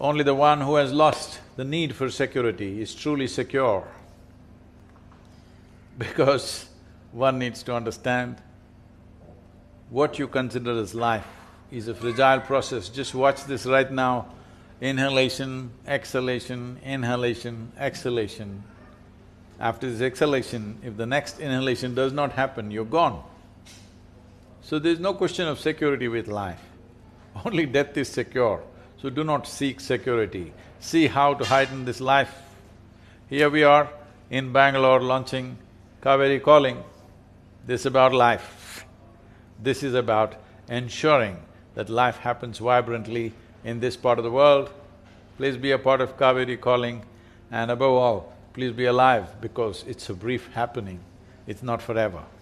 Only the one who has lost the need for security is truly secure. Because one needs to understand what you consider as life is a fragile process. Just watch this right now, inhalation, exhalation, inhalation, exhalation. After this exhalation, if the next inhalation does not happen, you're gone. So there's no question of security with life. Only death is secure. So do not seek security. See how to heighten this life. Here we are in Bangalore launching Kaveri Calling. This is about life. This is about ensuring that life happens vibrantly in this part of the world. Please be a part of Kaveri Calling, and above all, please be alive because it's a brief happening, it's not forever.